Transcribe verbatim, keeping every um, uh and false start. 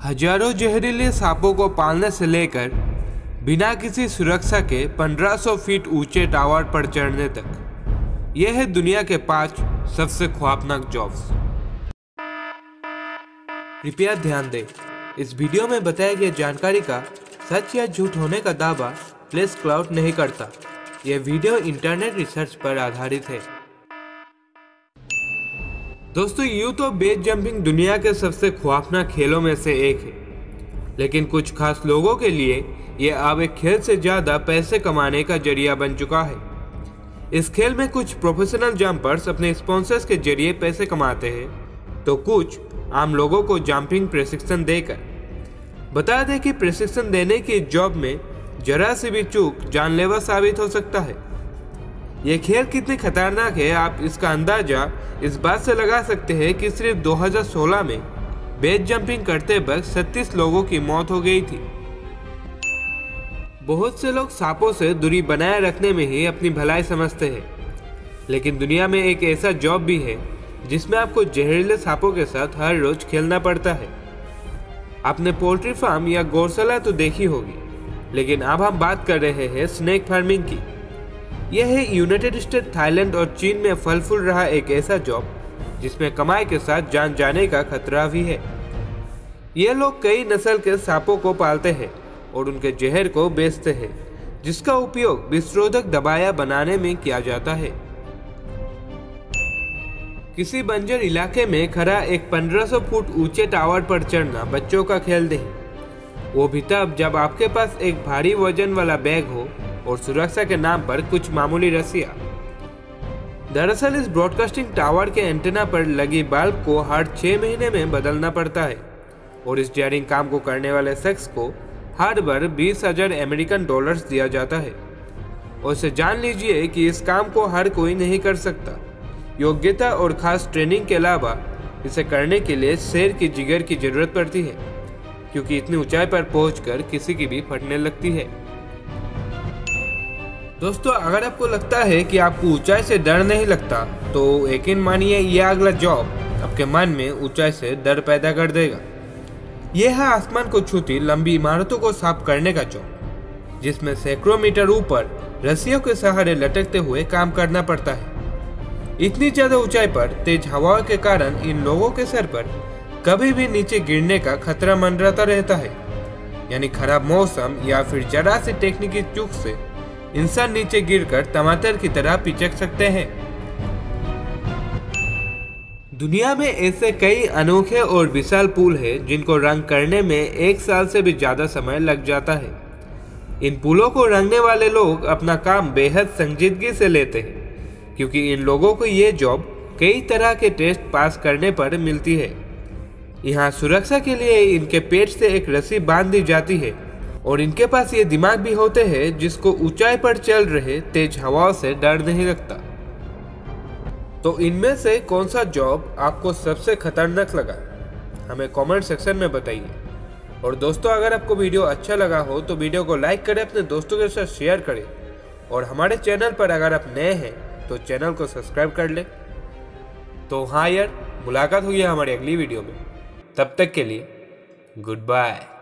हजारों जहरीले सांपों को पालने से लेकर बिना किसी सुरक्षा के पंद्रह सौ फीट ऊंचे टावर पर चढ़ने तक, यह है दुनिया के पांच सबसे खौफनाक जॉब्स। कृपया ध्यान दें, इस वीडियो में बताया गया जानकारी का सच या झूठ होने का दावा प्लेसक्लाउड नहीं करता। यह वीडियो इंटरनेट रिसर्च पर आधारित है। दोस्तों, यूं तो बेस जंपिंग दुनिया के सबसे खौफनाक खेलों में से एक है, लेकिन कुछ खास लोगों के लिए यह अब एक खेल से ज्यादा पैसे कमाने का जरिया बन चुका है। इस खेल में कुछ प्रोफेशनल जंपर्स अपने स्पॉन्सर्स के जरिए पैसे कमाते हैं, तो कुछ आम लोगों को जंपिंग प्रशिक्षण देकर। बता दें कि प्रशिक्षण देने की जॉब में जरा सी भी चूक जानलेवा साबित हो सकता है। यह खेल कितनी खतरनाक है, आप इसका अंदाजा इस बात से लगा सकते हैं कि सिर्फ दो हज़ार सोलह में बेस जंपिंग करते वक्त सैंतीस लोगों की मौत हो गई थी। बहुत से लोग सांपों से दूरी बनाए रखने में ही अपनी भलाई समझते हैं, लेकिन दुनिया में एक ऐसा जॉब भी है जिसमें आपको जहरीले सांपों के साथ हर रोज खेलना पड़ता है। आपने पोल्ट्री फार्म या गौशाला तो देखी होगी, लेकिन अब हम बात कर रहे हैं स्नेक फार्मिंग की। यह है यूनाइटेड स्टेट, थाईलैंड और चीन में फल फूल रहा एक ऐसा जॉब जिसमें कमाई के साथ जान जाने का खतरा भी है। ये लोग कई नस्ल के सांपों को पालते हैं और उनके जहर को बेचते हैं, जिसका उपयोग विषरोधक दवाइयां बनाने में किया जाता है। किसी बंजर इलाके में खड़ा एक पंद्रह सौ फुट ऊंचे टावर पर चढ़ना बच्चों का खेल नहीं, वो भी तब जब आपके पास एक भारी वजन वाला बैग हो और सुरक्षा के नाम पर कुछ मामूली रस्सियां। दरअसल इस ब्रॉडकास्टिंग टावर के एंटेना पर लगी बल्ब को हर छह महीने में बदलना पड़ता है और इस डेयरिंग काम को करने वाले शख्स को हर बार बीस हजार अमेरिकन डॉलर्स दिया जाता है। और इसे जान लीजिए कि इस काम को हर कोई नहीं कर सकता। योग्यता और खास ट्रेनिंग के अलावा इसे करने के लिए शेर की जिगर की जरूरत पड़ती है, क्योंकि इतनी ऊंचाई पर पहुंचकर किसी की भी फटने लगती है। दोस्तों, अगर आपको लगता है कि आपको ऊंचाई से डर नहीं लगता, तो यकीन मानिए यह अगला जॉब आपके मन में ऊंचाई से डर पैदा कर देगा। यह है आसमान को छूती लंबी इमारतों को साफ करने का जॉब, जिसमें सैकड़ों मीटर ऊपर रस्सियों के सहारे लटकते हुए काम करना पड़ता है। इतनी ज्यादा ऊंचाई पर तेज हवाओं के कारण इन लोगों के सर पर कभी भी नीचे गिरने का खतरा मंडराता रहता है। यानी खराब मौसम या फिर जरा सी टेक्निकी चूक से इंसान नीचे गिरकर टमाटर की तरह पिचक सकते हैं। दुनिया में ऐसे कई अनोखे और विशाल पुल हैं जिनको रंग करने में एक साल से भी ज्यादा समय लग जाता है। इन पुलों को रंगने वाले लोग अपना काम बेहद संजीदगी से लेते हैं, क्योंकि इन लोगों को ये जॉब कई तरह के टेस्ट पास करने पर मिलती है। यहाँ सुरक्षा के लिए इनके पेट से एक रस्सी बांध दी जाती है और इनके पास ये दिमाग भी होते हैं जिसको ऊंचाई पर चल रहे तेज हवाओं से डर नहीं लगता। तो इनमें से कौन सा जॉब आपको सबसे खतरनाक लगा, हमें कमेंट सेक्शन में बताइए। और दोस्तों, अगर आपको वीडियो अच्छा लगा हो तो वीडियो को लाइक करें, अपने दोस्तों के साथ शेयर करें, और हमारे चैनल पर अगर आप नए हैं तो चैनल को सब्सक्राइब कर लें। तो हाँ यार, मुलाकात हुई है हमारी अगली वीडियो में। तब तक के लिए गुड बाय।